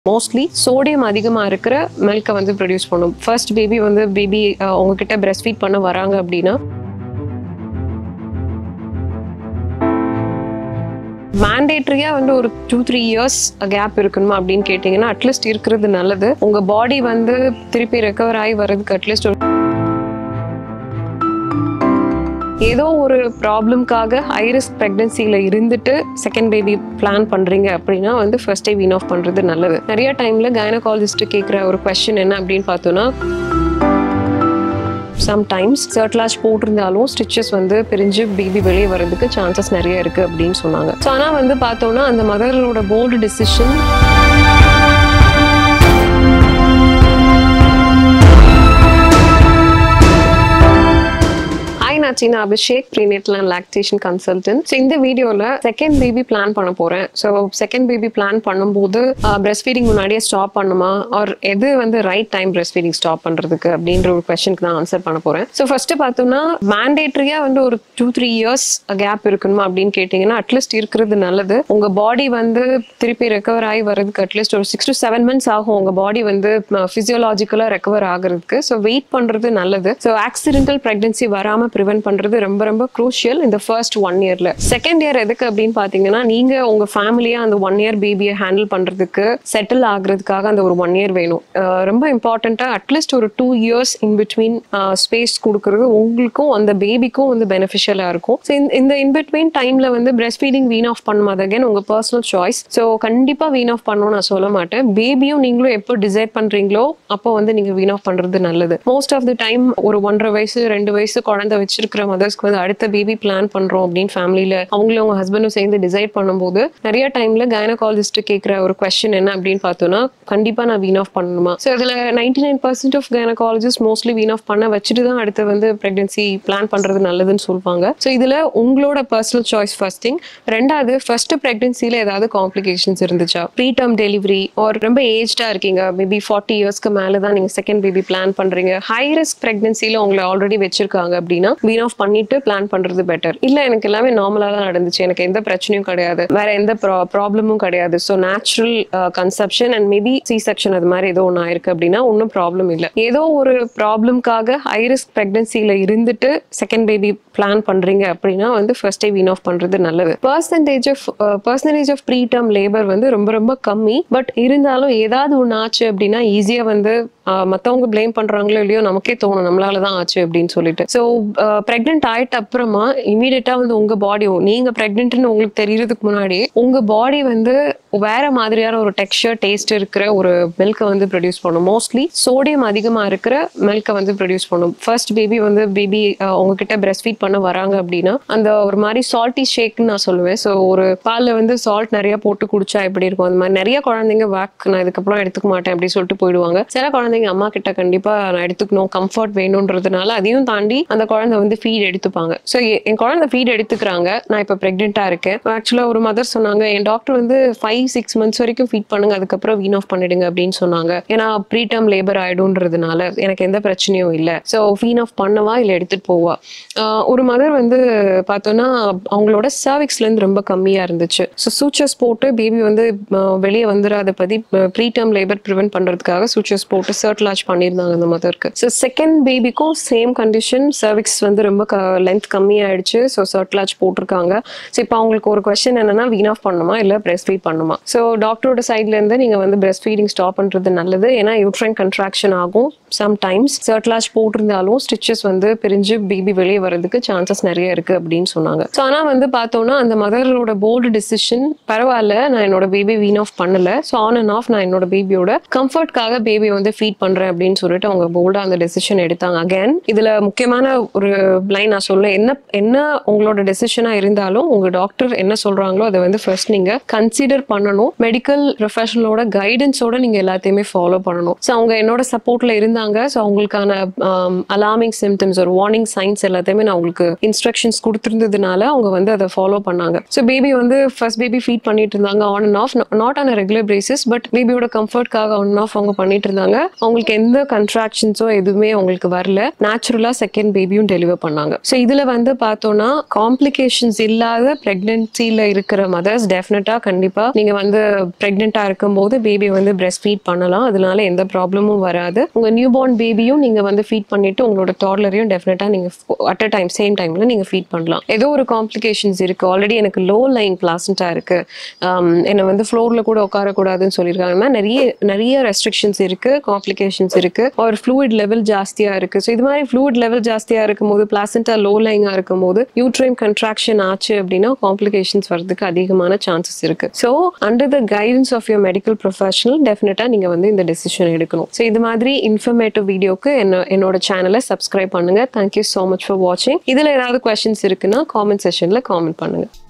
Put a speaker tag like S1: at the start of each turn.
S1: Mostly sodium அதிகமா இருக்கிற மில்க வந்து ப்ரொடியூஸ் பண்ணும். ஃபர்ஸ்ட் பேபி வந்து உங்ககிட்ட பிரஸ்ட் ஃபீட் பண்ண வராங்க அப்படின்னா மேண்டேட்டரியா வந்து ஒரு 2-3 இயர்ஸ் கேப் இருக்கணுமா அப்படின்னு கேட்டீங்கன்னா அட்லீஸ்ட் இருக்கிறது நல்லது. உங்க பாடி வந்து திருப்பி ரெக்கவர் ஆகி வர்றதுக்கு அட்லீஸ்ட் ஏதோ ஒரு ப்ராப்ளம்காக ஹை ரிஸ்க் பிரெக்னன்சில இருந்துட்டு செகண்ட் பேபி பிளான் பண்றீங்க அப்படின்னா வந்து ஃபர்ஸ்டே வீன் ஆஃப் பண்றது நல்லது. நிறைய டைம்ல கைனகாலஜிஸ்ட் கேட்குற ஒரு கொஸ்டின் என்ன அப்படின்னு பார்த்தோம்னா, சம்டைம்ஸ் சர்ட்லாஜ் போட்டிருந்தாலும் ஸ்டிச்சஸ் வந்து பிரிஞ்சு பேபி வெளியே வர்றதுக்கு சான்சஸ் நிறைய இருக்கு அப்படின்னு சொன்னாங்க. ஸோ ஆனால் வந்து பார்த்தோம்னா அந்த மதரோட bold decision Abhishek prenatal and lactation consultant. So இந்த வீடியோல செகண்ட் பேபி பிளான் பண்ண போறேன். ஸோ செகண்ட் பேபி பிளான் பண்ணும்போது பிரஸ்ட் ஃபீடிங் முன்னாடியே ஸ்டாப் பண்ணுமா, ஆர் எது வந்து right time breastfeeding stop பண்றதுக்கு அப்படின்ற ஒரு கொஸ்டினுக்கு தான் ஆன்சர் பண்ண போறேன். ஸோ ஃபர்ஸ்ட் பார்த்தோம்னா மேண்டேட்டரியா வந்து ஒரு 2-3 இயர்ஸ் கேப் இருக்கணுமா அப்படின்னு கேட்டீங்கன்னா அட்லீஸ்ட் இருக்கிறது நல்லது. உங்க பாடி வந்து திருப்பி ரெக்கவர் ஆகி வர்றதுக்கு அட்லீஸ்ட் ஒரு 6 to 7 months ஆகும் உங்க பாடி வந்து பிசியோலாஜிக்கலா ரெக்கவர் ஆகுறதுக்கு. ஸோ வெயிட் பண்றது நல்லது. ஸோ ஆக்சிடென்டல் பிரெக்னன்சி வராம ப்ரிவென்ட் பண்றது ரொம்ப ரொம்ப க்ரூஷியல் இந்த ஃபர்ஸ்ட் 1 இயர்ல. செகண்ட் இயர் எதுக்கு அப்படின்னு பாத்தீங்கன்னா, நீங்க உங்க ஃபேமிலியா அந்த 1 இயர் பேபியை ஹேண்டில் பண்றதுக்கு செட்டில் ஆகுறதுக்காக அந்த ஒரு 1 இயர் வேணும். ரொம்ப இம்பார்ட்டண்டா அட்லீஸ்ட் ஒரு 2 இயர்ஸ் இன் பிட்வீன் ஸ்பேஸ் கொடுக்கறது உங்களுக்கும் அந்த பேபிக்கும் வந்து பெனிஃபிஷியலா இருக்கும். ஸோ இந்த இன் பிட்வீன் டைம்ல வந்து பிரஸ்ட் ஃபீடிங் வீன் ஆஃப் பண்ணும், அது அகைன் உங்க பர்சனல் சாய்ஸ். ஸோ கண்டிப்பா வீன் ஆஃப் பண்ணணும் நான் சொல்ல மாட்டேன். பேபியும் நீங்களும் எப்போ டிசைட் பண்றீங்களோ அப்போ வந்து நீங்க வீன் ஆஃப் பண்றது நல்லது. மோஸ்ட் ஆஃப் த டைம் ஒரு 1.5 வயசு 2 வயசு குழந்தை வச்சிருக்கிற மதர்ஸ்க்கு வந்து அடுத்த பேபி பிளான் பண்றோம் அப்படின்னு ஃபேமிலியில அவங்களும் அவங்க ஹஸ்பண்டும் சேர்ந்து டிசைட் பண்ணும்போது நிறைய டைம்ல கைனகாலஜிஸ்ட் கேட்கிற ஒரு கொஸ்டின் என்ன அப்படின்னு பார்த்தோம்னா, கண்டிப்பா நான் வீன் ஆஃப் பண்ணணுமா. ஸோ இதுல 99% of gynaecologist mostly wean off பண்ண வச்சுட்டு தான் அடுத்து வந்து பிரெக்னன்சி பிளான் பண்றது நல்லதுன்னு சொல்லுவாங்க. ஸோ இதுல உங்களோட பர்சனல் சாய்ஸ் ஃபர்ஸ்ட் திங். ரெண்டாவது, ஃபர்ஸ்ட் பிரெக்னன்சில ஏதாவது காம்ப்ளிகேஷன்ஸ் இருந்துச்சா, ப்ரீ டேர்ம் டெலிவரி ஆர் ரொம்ப ஏஜ்டா இருக்கீங்க, மேபி 40 இயர்ஸ்க்கு மேல தான் நீங்க செகண்ட் பேபி பிளான் பண்றீங்க, ஹை ரிஸ்க் பிரெக்னன்சில உங்களை ஆல்ரெடி வச்சிருக்காங்க அப்படின்னா வீன் ஆஃப் பண்ணிட்டு பிளான் பண்றது பெட்டர். இல்ல எனக்கு எல்லாமே நார்மலா தான் நடந்துச்சு, எனக்கு எந்த பிரச்சனையும் கிடையாது, வேற எந்த ப்ராப்ளமும் கிடையாது, so natural conception and maybe C section அது மாதிரி ஏதோ ஒன்று ஆயிருக்கு அப்படின்னா ஒன்றும் ப்ராப்ளம் இல்லை. ஏதோ ஒரு ப்ராப்ளம்காக ஹை ரிஸ்க் பிரெக்னன்சில இருந்துட்டு செகண்ட் பேபி பிளான் பண்றீங்க அப்படின்னா வந்து ஃபர்ஸ்டே வீன் ஆஃப் பண்றது நல்லது. Percentage of preterm labour வந்து ரொம்ப ரொம்ப கம்மி. பட் இருந்தாலும் ஏதாவது ஒன்று ஆச்சு அப்படின்னா ஈஸியா வந்து மற்றவங்க பிளேம் பண்றாங்களோ இல்லையோ நமக்கே தோணும் நம்மளாலதான் ஆச்சு அப்படின்னு சொல்லிட்டு. ஸோ பிரெக்னென்ட் ஆயிட்ட அப்புறமா இமீடியட்டா வந்து உங்க பாடி, நீங்க பிரெக்னென்ட்னு உங்களுக்கு தெரியறதுக்கு முன்னாடி உங்க பாடி வந்து வேற மாதிரியான ஒரு டெக்ஸ்சர் டேஸ்ட் இருக்கிற ஒரு மில்கை வந்து ப்ரொடியூஸ் பண்ணும். மோஸ்ட்லி சோடியம் அதிகமா இருக்கிற மில்கை வந்து ப்ரொடியூஸ் பண்ணும். ஃபர்ஸ்ட் பேபி உங்ககிட்ட பிரஸ்ட் ஃபீட் பண்ண வராங்க அப்படின்னா அந்த ஒரு மாதிரி சால்ட்டி ஷேக்னு நான் சொல்லுவேன். ஸோ ஒரு பால்ல வந்து சால்ட் நிறைய போட்டு குடிச்சா எப்படி இருக்கும், அந்த மாதிரி நிறைய குழந்தைங்க நான் இதுக்கப்புறம் எடுத்துக்க மாட்டேன் அப்படின்னு சொல்லிட்டு போயிடுவாங்க. சில குழந்தைங்க அம்மா கிட்ட கண்டிப்பா நான் எடுத்துக்கணும், கம்ஃபர்ட் வேணும்ன்றதுனால அதையும் தாண்டி அந்த குழந்தை வந்து ஃபீட் எடுத்துப்பாங்க. ஸோ என் குழந்தை ஃபீட் எடுத்துக்கிறாங்க, நான் இப்போ பிரெக்னெண்டா இருக்கேன். ஆக்சுவலா ஒரு மதர் சொன்னாங்க, என் டாக்டர் வந்து 5-6 months வரைக்கும் ஃபீட் பண்ணுங்க, அதுக்கப்புறம் வீன் ஆஃப் பண்ணிடுங்க அப்படின்னு சொன்னாங்க. ஏன்னா ப்ரீ டேர்ம் லேபர் ஆயிடும்ன்றதுனால எனக்கு எந்த பிரச்சனையும் இல்லை, ஸோ வீன் ஆஃப் பண்ணவா இல்லை எடுத்துட்டு போவா. ஒரு மதர் வந்து பார்த்தோன்னா அவங்களோட சர்விக்ஸ்ல இருந்து ரொம்ப கம்மியா இருந்துச்சு. ஸோ சூச்சர்ஸ் போட்டு பேபி வந்து வெளியே வந்துடாத பத்தி ப்ரீ டேர்ம் லேபர் ப்ரிவென்ட் பண்றதுக்காக சூச்சர்ஸ் போட்டு சர்ட்லாஜ் பண்ணியிருந்தாங்க அந்த மதருக்கு. ஸோ செகண்ட் பேபிக்கும் சேம் கண்டிஷன், சர்விக்ஸ் வந்து ரொம்ப லென்த் கம்மியாயிடுச்சு. ஸோ சர்ட்லாஜ் போட்டிருக்காங்க. ஸோ இப்போ அவங்களுக்கு ஒரு கொஸ்டின் என்னன்னா, வீன் ஆஃப் பண்ணுமா இல்லை பிரஸ்ட் ஃபீட் பண்ணுமா. ஸோ டாக்டரோட சைட்ல இருந்து நீங்க வந்து பிரஸ்ட் ஃபீடிங் ஸ்டாப் பண்றது நல்லது. ஏன்னா யூட்ரைன் கன்ட்ராக்ஷன் ஆகும். சம்டைம்ஸ் சர்ட்லாஜ் போட்டிருந்தாலும் ஸ்டிச்சஸ் வந்து பிரிஞ்சு பேபி வெளியே வர்றதுக்கு சான்சஸ் நிறைய இருக்கு அப்படின்னு சொன்னாங்க. ஸோ ஆனால் வந்து பார்த்தோம்னா அந்த மதரோட போல்டு டிசிஷன், பரவாயில்ல நான் என்னோட பேபி வீன் ஆஃப் பண்ணல, ஸோ ஆன் அண்ட் ஆஃப் நான் என்னோட பேபியோட கம்ஃபர்ட்காக பேபி வந்து ஃபீட் பண்றேன் அப்படின்னு சொல்லிட்டு அவங்க போல்டா அந்த டெசிஷன் எடுத்தாங்க. அகைன் இதுல முக்கியமான ஒரு லைன் நான் சொல்ல, என்ன உங்களோட டெசிஷனா இருந்தாலும் உங்க டாக்டர் என்ன சொல்றாங்களோ அதை வந்து ஃபர்ஸ்ட் நீங்க கன்சிடர் பண்ணணும். மெடிக்கல் ப்ரொஃபஷனலோட கைடன்ஸோட நீங்க எல்லாத்தையுமே ஃபாலோ பண்ணணும். ஸோ அவங்க என்னோட சப்போர்ட்ல இருந்தாங்க. ஸோ அவங்களுக்கான அலார்மிங் சிம்டம்ஸ் ஒரு வார்னிங் சைன்ஸ் எல்லாத்தையுமே நான் உங்களுக்கு இன்ஸ்ட்ரக்ஷன்ஸ் கொடுத்துருந்ததுனால அவங்க வந்து அதை ஃபாலோ பண்ணாங்க. ஸோ பேபி வந்து ஃபர்ஸ்ட் பேபி ஃபீட் பண்ணிட்டு இருந்தாங்க on and off, not on a regular basis, but பேபியோட கம்ஃபர்ட்காக ஆன் அண்ட் ஆஃப் அவங்க பண்ணிட்டு இருந்தாங்க. அவங்களுக்கு எந்த கன்ட்ராக்ஷன்ஸோ எதுவுமே அவங்களுக்கு வரல. நேச்சுரலா செகண்ட் பேபியும் டெலிவர் பண்ணாங்க. பண்ணாங்க. ஸோ இதுல வந்து பார்த்தோம்னா காம்ப்ளிகேஷன்ஸ் இல்லாத பிரெக்னன்சில இருக்கிற மதர்ஸ் டெஃபினட்டா கண்டிப்பா நீங்க வந்து பிரெக்னெண்டா இருக்கும்போது பேபி வந்து பிரஸ்ட் ஃபீட் பண்ணலாம். அதனால எந்த ப்ராப்ளமும் வராது. உங்க நியூ பார்ன் பேபியும் நீங்க வந்து ஃபீட் பண்ணிட்டு உங்களோட டாட்லரையும் டெஃபினட்டா நீங்க அட் அ டைம் சேம் டைம்ல நீங்க ஃபீட் பண்ணலாம். ஏதோ ஒரு காம்ப்ளிகேஷன்ஸ் இருக்கு, ஆல்ரெடி எனக்கு லோ லைங் பிளாசண்டா இருக்கு, என்னை வந்து ஃப்ளோர்ல கூட உட்காரக்கூடாதுன்னு சொல்லியிருக்காங்கன்னா நிறைய ரெஸ்ட்ரிக்ஷன்ஸ் இருக்கு, காம்ப்ளிகேஷன்ஸ் இருக்கு, ஒரு ஃப்ளூயிட் லெவல் ஜாஸ்தியா இருக்கு. ஸோ இது மாதிரி ஃப்ளூயிட் லெவல் ஜாஸ்தியா இருக்கும்போது பிளாசண்டா லோ லைங்கா இருக்கும்போது யூட்ரைன் கன்ட்ராக்ஷன் ஆச்சு அப்படின்னா காம்ப்ளிகேஷன்ஸ் வரதுக்கு அதிகமான சான்சஸ் இருக்கு. So under the guidance of your medical professional டெஃபினட்டா நீங்க வந்து இந்த டெசிஷன் எடுக்கணும். ஸோ இது மாதிரி இன்ஃபர்மேட்டிவ் வீடியோக்கு என்னோட சேனலை சப்ஸ்கிரைப் பண்ணுங்க. தேங்க்யூ ஸோ மச் ஃபார் வாட்சிங். இதுல ஏதாவது கொஸ்டின்ஸ் இருக்குன்னா காமெண்ட் செஷன்ல காமெண்ட் பண்ணுங்க.